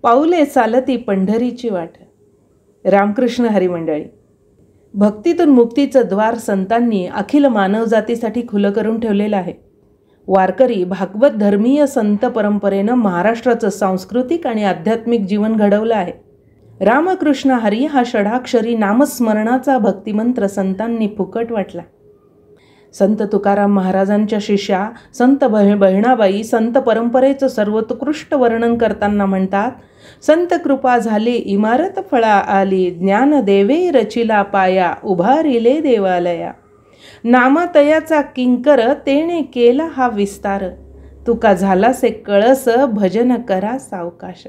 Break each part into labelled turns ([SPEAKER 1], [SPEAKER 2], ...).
[SPEAKER 1] पाऊले चालती पंढरीची वाट. रामकृष्ण हरी मंडळी. भक्तीतून मुक्तीचं द्वार संतांनी अखिल मानवजातीसाठी खुलं करून ठेवलेलं आहे. वारकरी भागवत धर्मीय संत परंपरेनं महाराष्ट्राचं सांस्कृतिक आणि आध्यात्मिक जीवन घडवलं आहे. रामकृष्ण हरी हा षडाक्षरी नामस्मरणाचा भक्तिमंत्र संतांनी फुकट वाटला. संत तुकाराम महाराजांच्या शिष्या संत बहिणाबाई संत परंपरेचं सर्वोत्कृष्ट वर्णन करताना म्हणतात, संत कृपा झाली इमारत फळा आली, ज्ञान देवे रचिला पाया, उभारिले देवालया. नामतयाचा किंकर तेने केला हा विस्तार, तुका झालासे कळस भजन करा सावकाश.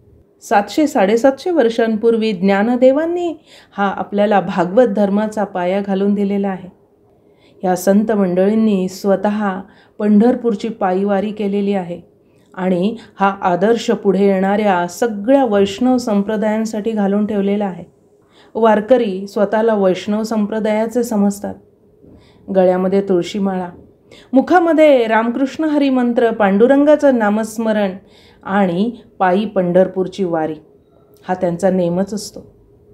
[SPEAKER 1] 700-750 वर्षांपूर्वी ज्ञानदेवांनी हा आपल्याला भागवत धर्माचा पाया घालून दिलेला आहे. या संत मंडळींनी स्वतः पंढरपूरची पायीवारी केलेली आहे आणि हा आदर्श पुढे येणाऱ्या सगळ्या वैष्णव संप्रदायांसाठी घालून ठेवलेला आहे. वारकरी स्वतःला वैष्णव संप्रदायाचे समजतात. गळ्यामध्ये तुळशीमाळा, मुखामध्ये रामकृष्ण हरी मंत्र, पांडुरंगाचं नामस्मरण आणि पायी पंढरपूरची वारी हा त्यांचा नेमच असतो.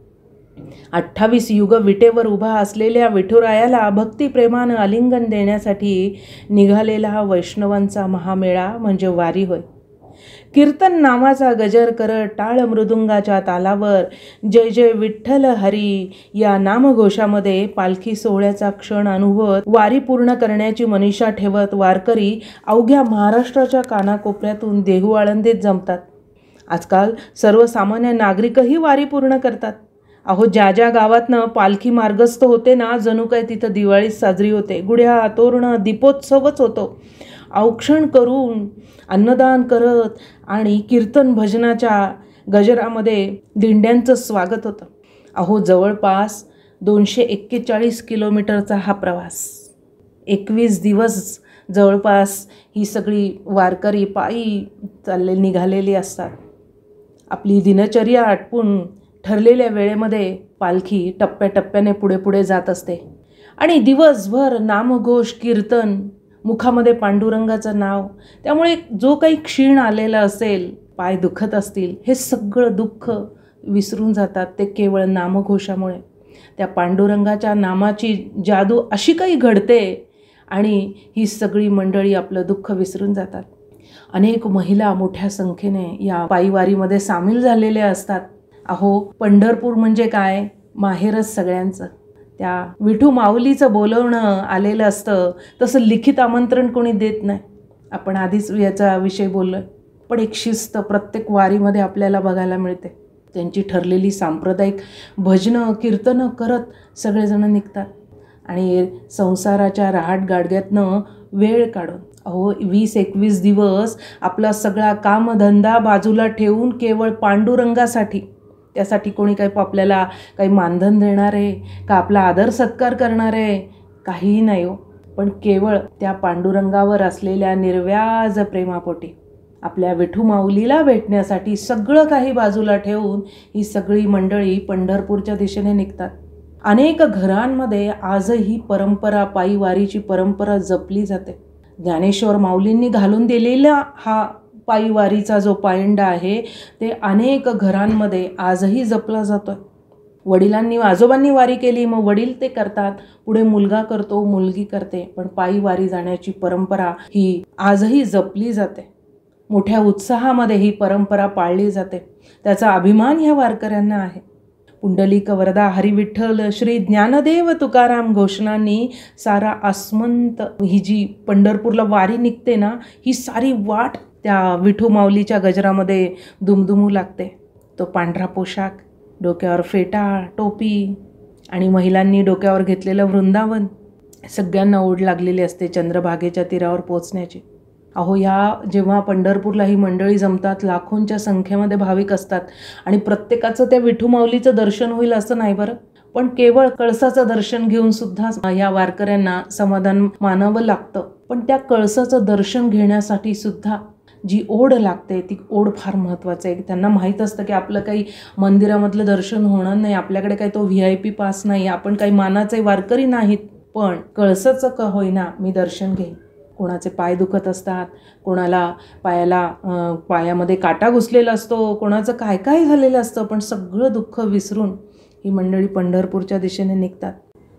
[SPEAKER 1] 28 युग विटेवर उभा असलेल्या विठुरायाला भक्तिप्रेमानं आलिंगन देण्यासाठी निघालेला हा वैष्णवांचा महामेळा म्हणजे वारी होय. कीर्तन नामाचा गजर करत टाळ मृदुंगाच्या तालावर जय जय विठ्ठल हरी या नामघोषामध्ये पालखी सोहळ्याचा क्षण अनुभवत वारी पूर्ण करण्याची मनीषा ठेवत वारकरी अवघ्या महाराष्ट्राच्या कानाकोपऱ्यातून देहू आळंदीत जमतात. आजकाल सर्वसामान्य नागरिकही वारी पूर्ण करतात. अहो, ज्या ज्या गावातनं पालखी मार्गस्थ होते ना, जणू काय तिथं दिवाळीच साजरी होते. गुढ्या तोरणं दीपोत्सवच होतो. औक्षण करून अन्नदान करत आणि कीर्तन भजनाच्या गजरामध्ये दिंड्यांचं स्वागत होतं. अहो, जवळपास 241 किलोमीटरचा हा प्रवास, 21 दिवस जवळपास ही सगळी वारकरी पायी निघालेली असतात. आपली दिनचर्या आटपून ठरलेल्या वेळेमध्ये पालखी टप्प्याटप्प्याने पुढे पुढे जात असते आणि दिवसभर नामघोष कीर्तन, मुखामध्ये पांडुरंगाचं नाव. त्यामुळे जो काही क्षीण आलेला असेल, पाय दुखत असतील, हे सगळं दुःख विसरून जातात ते केवळ नामघोषामुळे. त्या पांडुरंगाच्या नामाची जादू अशी काही घडते आणि ही सगळी मंडळी आपलं दुःख विसरून जातात. अनेक महिला मोठ्या संख्येने या पायीवारीमध्ये सामील झालेल्या असतात. अहो, पंढरपूर म्हणजे काय, माहेरच सगळ्यांचं. त्या विठू माऊलीचं बोलवणं आलेलं असतं, तसं लिखित आमंत्रण कोणी देत नाही. आपण आधीच याचा विषय बोललोय. पण एक शिस्त प्रत्येक वारीमध्ये आपल्याला बघायला मिळते. त्यांची ठरलेली सांप्रदायिक भजनं कीर्तनं करत सगळेजण निघतात आणि संसाराच्या रहाट गाडग्यातनं वेळ काढून, अहो 20-21 दिवस आपला सगळा कामधंदा बाजूला ठेवून केवळ पांडुरंगासाठी, त्यासाठी कोणी काही आपल्याला काही मानधन देणार आहे का, आपला आदर सत्कार करणार आहे, काहीही नाही हो. पण केवळ त्या पांडुरंगावर असलेल्या निर्व्याज प्रेमापोटी आपल्या विठू माऊलीला भेटण्यासाठी सगळं काही बाजूला ठेवून ही सगळी मंडळी पंढरपूरच्या दिशेने निघतात. अनेक घरांमध्ये आजही परंपरा, पायीवारीची परंपरा जपली जाते. ज्ञानेश्वर माऊलींनी घालून दिलेला हा पायीवारीचा जो पायंडा आहे ते अनेक घरांमध्ये आजही जपला जातोय. वडिलांनी, आजोबांनी वारी केली, मग वडील ते करतात, पुढे मुलगा करतो, मुलगी करते. पण पायीवारी जाण्याची परंपरा ही आजही जपली जाते. मोठ्या उत्साहामध्ये ही परंपरा पाळली जाते. त्याचा अभिमान ह्या वारकऱ्यांना आहे. पुंडलिक वरदा हरिविठ्ठल श्री ज्ञानदेव तुकाराम घोषणांनी सारा आसमंत ही जी पंढरपूरला वारी निघते ना, ही सारी वाट त्या विठू माऊलीच्या गजरामध्ये दुमदुमू लागते. तो पांढरा पोशाख, डोक्यावर फेटा, टोपी आणि महिलांनी डोक्यावर घेतलेलं वृंदावन, सगळ्यांना ओढ लागलेली असते चंद्रभागेच्या तीरावर पोचण्याची. अहो, या जेव्हा पंढरपूरला ही मंडळी जमतात, लाखोंच्या संख्येमध्ये भाविक असतात आणि प्रत्येकाचं त्या विठू माऊलीचं दर्शन होईल असं नाही बरं. पण केवळ कळसाचं दर्शन घेऊन सुद्धा या वारकऱ्यांना समाधान मानावं लागतं. पण त्या कळसाचं दर्शन घेण्यासाठी सुद्धा जी ओढ लागते ती ओढ फार महत्त्वाचं आहे. त्यांना माहीत असतं की आपलं काही मंदिरामधलं दर्शन होणार नाही, आपल्याकडे काही तो VIP पास नाही, आपण काही मानाचे वारकरी नाहीत, पण कळसाचं का होईना मी दर्शन घेईन. कोणाचे पाय दुखत असतात, कोणाला पायामध्ये काटा घुसलेला असतो, कोणाचं काय काय झालेलं असतं, पण सगळं दुःख विसरून ही मंडळी पंढरपूरच्या दिशेने निघतात.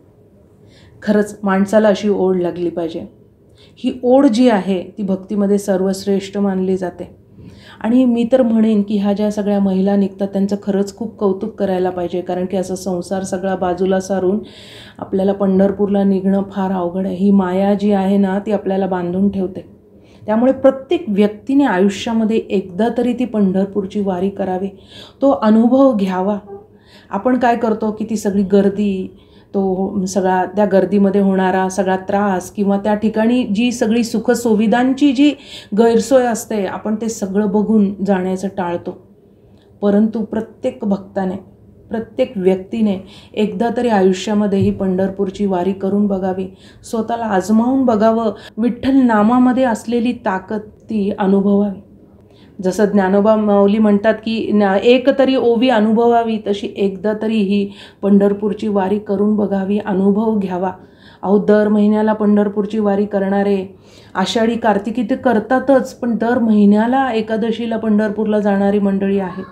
[SPEAKER 1] खरंच माणसाला अशी ओढ लागली पाहिजे. ही ओढ जी आहे ती भक्तीमध्ये सर्वश्रेष्ठ मानली जाते. आणि मी तर म्हणेन की ह्या ज्या सगळ्या महिला निघतात त्यांचं खरंच खूप कौतुक करायला पाहिजे, कारण की असं संसार सगळा बाजूला सारून आपल्याला पंढरपूरला निघणं फार अवघड आहे. ही माया जी आहे ना ती आपल्याला बांधून ठेवते. त्यामुळे प्रत्येक व्यक्तीने आयुष्यामध्ये एकदा तरी ती पंढरपूरची वारी करावी, तो अनुभव घ्यावा. आपण काय करतो की ती सगळी गर्दी, तो सगळा त्या गर्दीमध्ये होणारा सगळा त्रास किंवा त्या ठिकाणी जी सगळी सुखसुविधांची जी गैरसोय असते आपण ते सगळं बघून जाण्याचं टाळतो. परंतु प्रत्येक भक्ताने, प्रत्येक व्यक्तीने एकदा तरी आयुष्यामध्ये ही पंढरपूरची वारी करून बघावी, स्वतःला आजमावून बघावं, विठ्ठल नामामध्ये असलेली ताकद ती अनुभवावी. जसं ज्ञानोबा माऊली म्हणतात की एक तरी ओवी अनुभवावी, तशी एकदा तरी ही पंढरपूरची वारी करून बघावी, अनुभव घ्यावा. अहो दर महिन्याला पंढरपूरची वारी करणारे आषाढी कार्तिकी ते करतातच, पण दर महिन्याला एकादशीला पंढरपूरला जाणारी मंडळी आहेत.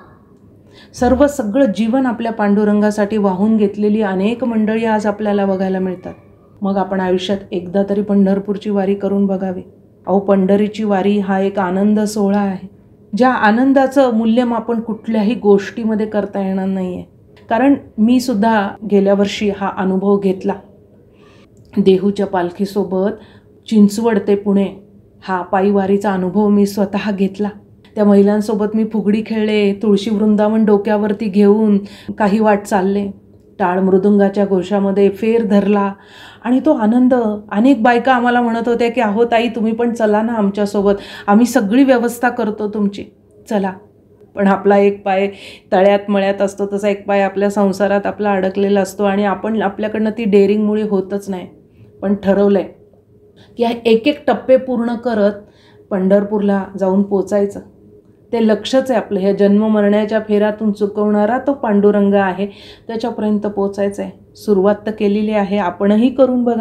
[SPEAKER 1] सगळं जीवन आपल्या पांडुरंगासाठी वाहून घेतलेली अनेक मंडळी आज आपल्याला बघायला मिळतात. मग आपण आयुष्यात एकदा तरी पंढरपूरची वारी करून बघावी. अहो पंढरीची वारी हा एक आनंद सोहळा आहे, ज्या आनंदाचं मूल्यमापन कुठल्याही गोष्टीमध्ये करता येणार नाही आहे. कारण मी सुद्धा गेल्या वर्षी हा अनुभव घेतला. देहूच्या पालखीसोबत चिंचवड ते पुणे हा पायी वारीचा अनुभव मी स्वतः घेतला. त्या महिलांसोबत मी फुगडी खेळले, तुळशी वृंदावन डोक्यावरती घेऊन काही वाट चालले, टाळ मृदुंगाच्या घोषामध्ये फेर धरला आणि तो आनंद. अनेक बायका आम्हाला म्हणत होत्या की अहो ताई तुम्ही पण चला ना आमच्यासोबत, आम्ही सगळी व्यवस्था करतो तुमची, चला. पण आपला एक पाय तळ्यात मळ्यात असतो, तसा एक पाय आपल्या संसारात आपला अडकलेला असतो आणि आपण आपल्याकडनं ती डेअरिंगमुळे होतच नाही. पण ठरवलं आहे की एक एक टप्पे पूर्ण करत पंढरपूरला जाऊन पोचायचं. ते लक्षच आहे आपलं. ह्या जन्म मरण्याच्या फेऱ्यातून चुकवणारा तो पांडुरंग आहे, त्याच्यापर्यंत पोचायचं आहे. सुरुवात तर केलेली आहे, आपणही करून बघा.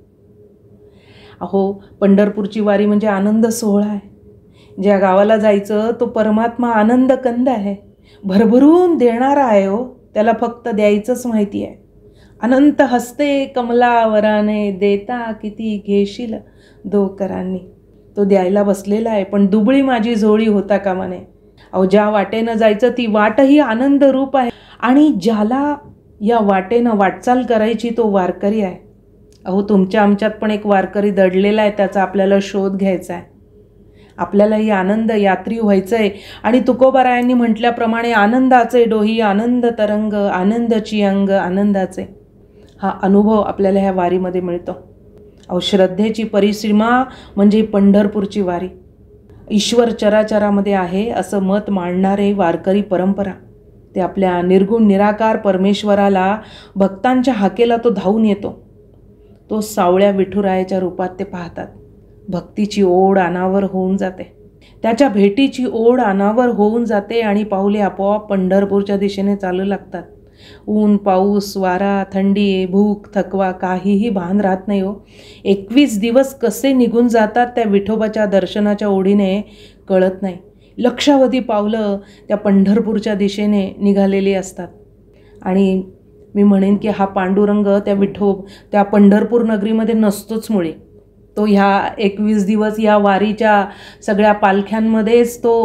[SPEAKER 1] अहो पंढरपूरची वारी म्हणजे आनंद सोहळा आहे. ज्या गावाला जायचं तो परमात्मा आनंद कंद आहे, भरभरून देणारा आहे. हो त्याला फक्त द्यायचंच माहिती आहे. अनंत हस्ते कमलावराने, देता किती घेशील दोकरांनी. तो द्यायला बसलेला आहे, पण दुबळी माझी झोळी होता कामा नये. अहो ज्या वाटेनं जायचं ती वाटही आनंद रूप आहे आणि ज्याला या वाटेनं वाटचाल करायची तो वारकरी आहे. अहो तुमच्या आमच्यात पण एक वारकरी दडलेला आहे, त्याचा आपल्याला शोध घ्यायचा आहे. आपल्यालाही आनंद यात्री व्हायचं आहे. आणि तुकोबारायांनी म्हटल्याप्रमाणे आनंदाचे डोही आनंद तरंग, आनंदची अंग आनंदाचे. हा अनुभव आपल्याला ह्या वारीमध्ये मिळतो. अहो श्रद्धेची परिसीमा म्हणजे पंढरपूरची वारी. ईश्वर चराचरामध्ये आहे असं मत मांडणारे वारकरी परंपरा, ते आपल्या निर्गुण निराकार परमेश्वराला भक्तांच्या हाकेला तो धावून येतो. तो सावळ्या विठुरायाच्या रूपात ते पाहतात. भक्तीची ओढ अनावर होऊन जाते, त्याच्या भेटीची ओढ अनावर होऊन जाते आणि पाऊले आपोआप पंढरपूरच्या दिशेने चालू लागतात. ऊन पाऊस वारा थंडी भूक थकवा काहीही भान राहत नाही. हो 21 दिवस कसे निघून जातात त्या विठोबाच्या दर्शनाच्या ओढीने कळत नाही. लक्षावधी पावलं त्या पंढरपूरच्या दिशेने निघालेली असतात. आणि मी म्हणेन की हा पांडुरंग त्या पंढरपूर नगरीमध्ये नसतोच मुळे. तो ह्या 21 दिवस या वारीच्या सगळ्या पालख्यांमध्येच तो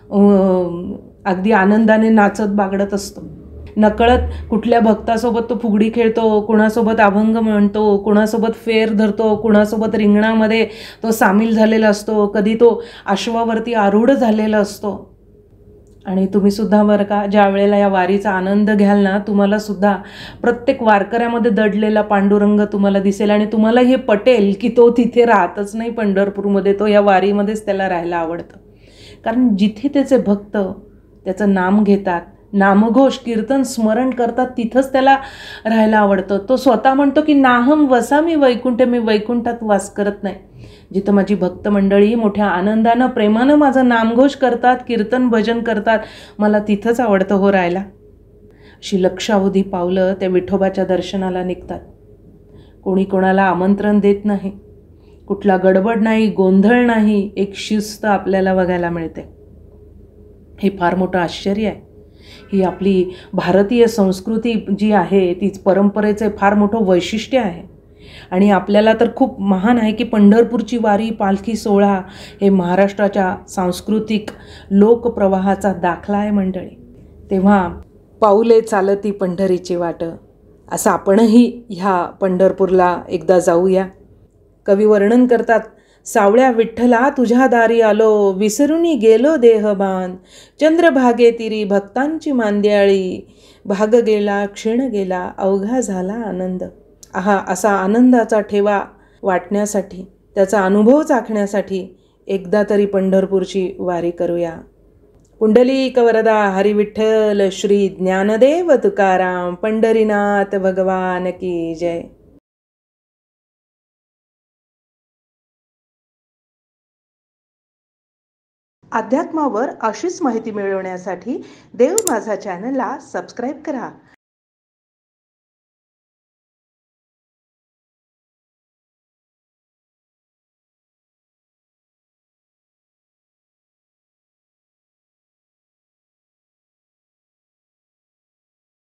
[SPEAKER 1] अगदी आनंदाने नाचत बागडत असतो. नकळत कुठल्या भक्तासोबत तो फुगडी खेळतो, कुणासोबत अभंग म्हणतो, कुणासोबत फेर धरतो, कुणासोबत रिंगणामध्ये तो सामील झालेला असतो, कधी तो अश्वावरती आरूढ झालेला असतो. आणि तुम्ही सुद्धा बरं का, ज्या वेळेला या वारीचा आनंद घ्याल ना, तुम्हाला सुद्धा प्रत्येक वारकऱ्यामध्ये दडलेला पांडुरंग तुम्हाला दिसेल आणि तुम्हाला हे पटेल की तो तिथे राहतच नाही पंढरपूरमध्ये, तो या वारीमध्येच त्याला राहायला आवडतं. कारण जिथे त्याचे भक्त त्याचं नाम घेतात, नामघोष कीर्तन स्मरण करतात, तिथंच त्याला राहायला आवडतं. तो स्वतः म्हणतो की नाहम वसामी वैकुंठ, मी वैकुंठात वास करत नाही. जिथं माझी भक्त मंडळी मोठ्या आनंदानं प्रेमानं माझं नामघोष करतात, कीर्तन भजन करतात, मला तिथंच आवडतं हो राहायला. अशी लक्षावधी पावलं त्या विठोबाच्या दर्शनाला निघतात. कोणी कोणाला आमंत्रण देत नाही, कुठला गडबड नाही, गोंधळ नाही, एक शिस्त आपल्याला बघायला मिळते. हे फार मोठं आश्चर्य आहे. ही आपली भारतीय संस्कृती जी आहे तीच परंपरेचं फार मोठं वैशिष्ट्य आहे. आणि आपल्याला तर खूप महान आहे की पंढरपूरची वारी, पालखी सोहळा हे महाराष्ट्राच्या सांस्कृतिक लोकप्रवाहाचा दाखला आहे मंडळी. तेव्हा पाऊले चालती पंढरीची वाट, असं आपणही ह्या पंढरपूरला एकदा जाऊया. कवी वर्णन करतात, सावळ्या विठ्ठला तुझ्या दारी आलो, विसरुनी गेलो देहभान, चंद्रभागे तिरी भक्तांची मांद्याळी, भाग गेला क्षीण गेला अवघा झाला आनंद. असा आनंदाचा ठेवा वाटण्यासाठी, त्याचा अनुभव चाखण्यासाठी एकदा तरी पंढरपूरची वारी करूया. पुंडलिक वरदा हरी विठ्ठल श्री ज्ञानदेव तुकाराम, पंढरीनाथ भगवान की जय. अध्यात्मावर अशीच माहिती मिळवण्यासाठी देव माझा चॅनलला सबस्क्राईब करा.